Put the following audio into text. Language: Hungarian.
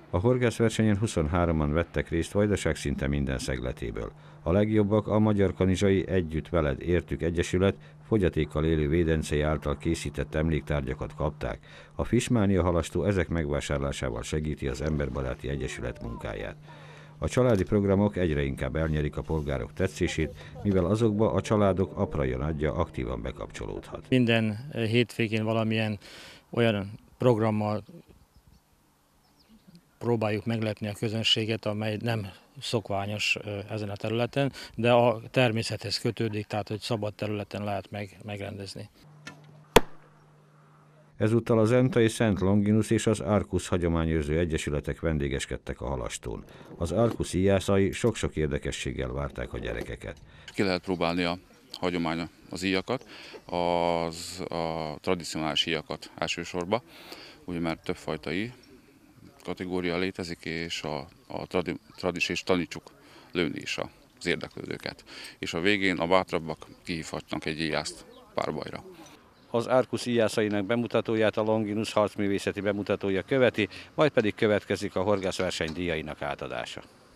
A horgászversenyen 23-an vettek részt Vajdaság szinte minden szegletéből. A legjobbak a Magyar Kanizsai Együtt Veled Értük Egyesület fogyatékkal élő védencei által készített emléktárgyakat kapták. A Fismánia halastó ezek megvásárlásával segíti az Emberbaráti Egyesület munkáját. A családi programok egyre inkább elnyerik a polgárok tetszését, mivel azokba a családok apra nagyja aktívan bekapcsolódhat. Minden hétvégén valamilyen olyan programmal próbáljuk meglepni a közönséget, amely nem szokványos ezen a területen, de a természethez kötődik, tehát hogy szabad területen lehet megrendezni. Ezúttal az Entai Szent Longinus és az Arcus hagyományőrző egyesületek vendégeskedtek a halastón. Az Arcus íjászai sok-sok érdekességgel várták a gyerekeket. Ki lehet próbálni a hagyomány az íjakat, a tradicionális íjakat elsősorban, ugye mert többfajta íj kategória létezik, és a tradis és tanítsuk lőni is az érdeklődőket. És a végén a bátrabbak kihívhatnak egy íjászt párbajra. Az Arcus íjászainak bemutatóját a Longinus harcművészeti bemutatója követi, majd pedig következik a horgászverseny díjainak átadása.